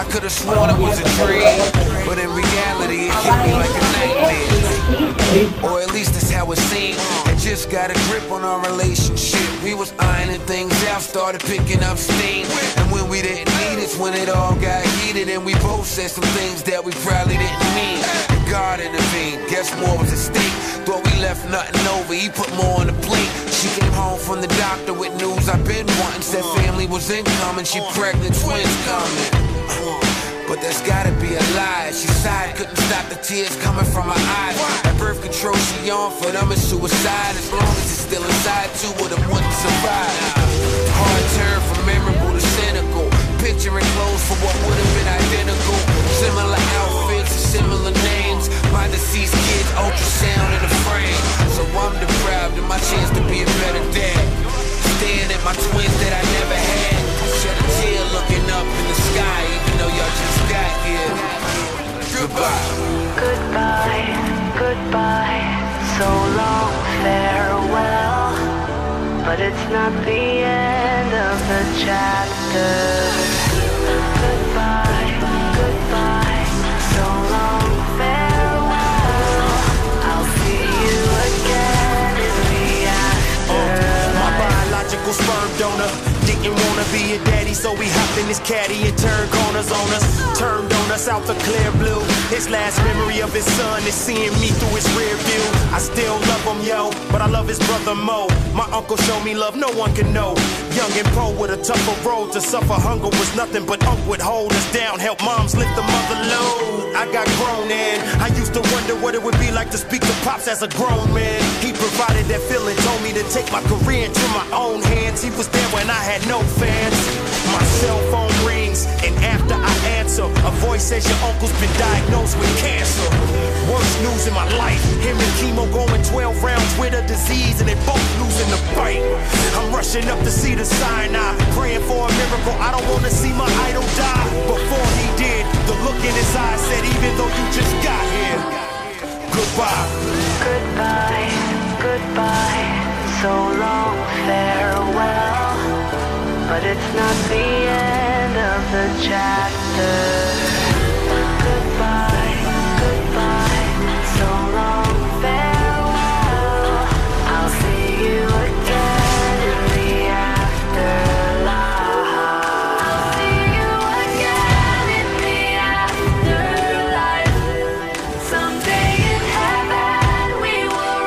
could've sworn it was a dream, but in reality it hit me like a nightmare. Or at least that's how it seemed. I just got a grip on our relationship. We was ironing things out, started picking up steam. And when we didn't need it's when it all got heated. And we both said some things that we probably didn't mean. And God intervened, guess more was at stake. Thought we left nothing over, he put more on the plate. She came home from the doctor with news I've been wanting. Said family was incoming, she pregnant, twins coming. But that's gotta be a lie. She sighed, couldn't stop the tears coming from her eyes. At birth control she on, for them it's suicide. As long as it's still inside, two of them wouldn't survive. Hard turn from memorable to cynical. Picturing clothes for what would've been identical. Similar outfits and similar names. My deceased kids, ultrasound in the frame. So I'm deprived of my chance to be a better dad. Staring at my twins that I never had. Shed a tear looking up in the sky, even though y'all just got here. Goodbye. Goodbye, goodbye. So long, farewell. But it's not the end of the chapter. Goodbye, goodbye. So long, farewell. I'll see you again in the afterlife. My biological sperm donor didn't wanna be a daddy, so he hopped in his caddy and turned corners on us. Turned on us out the clear blue. His last memory of his son is seeing me through his rear view. I still love him, yo, but I love his brother Mo. My uncle showed me love no one can know. Young and poor with a tougher road to suffer. Hunger was nothing, but Unc would hold us down, help moms lift the mother load. I got grown and I used to wonder what it would be like to speak to Pops as a grown man. He provided that feeling, told me to take my career into my own hands. He was there when I had no fans. My cell phone rings, and after I answer, a voice says your uncle's been diagnosed with cancer. Worst news in my life, him and chemo going 12 rounds with a disease, and they both losing the fight. I'm rushing up to see the sign, I'm praying for a miracle. I don't want to see my idol die. Before he did, the look in his eyes said, even though you just got here, goodbye. Goodbye, goodbye. So long, farewell. But it's not the end of the chapter. Goodbye, goodbye. So long, farewell. I'll see you again in the afterlife. I'll see you again in the afterlife. Someday in heaven we will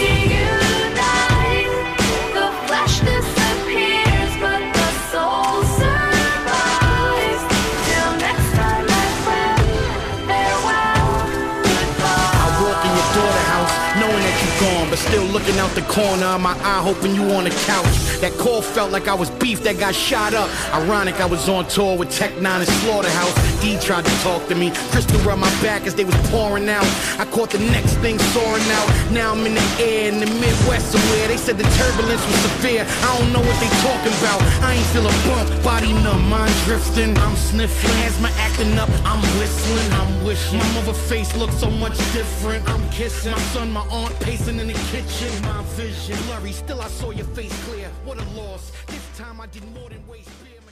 reunite. The flesh disappears, but the soul survives. Till next time, my friend, farewell, goodbye. I walk in your daughter house, knowing that you're gone, but still looking out the corner of my eye, hoping you on the couch. That call felt like I was beef that got shot up. Ironic, I was on tour with Tech 9 and Slaughterhouse. D tried to talk to me, crystal around my back as they was pouring out. I caught the next thing soaring out. Now I'm in the air in the Midwest somewhere. They said the turbulence was severe. I don't know what they talking about. I ain't feel a bump, body numb, mind drifting. I'm sniffling, asthma acting up. I'm whistling, I'm wishing. My mother face looks so much different. I'm kissing my son, my aunt pacing in the kitchen. My vision blurry, still I saw your face clear. What a loss. This time I did more than waste beer.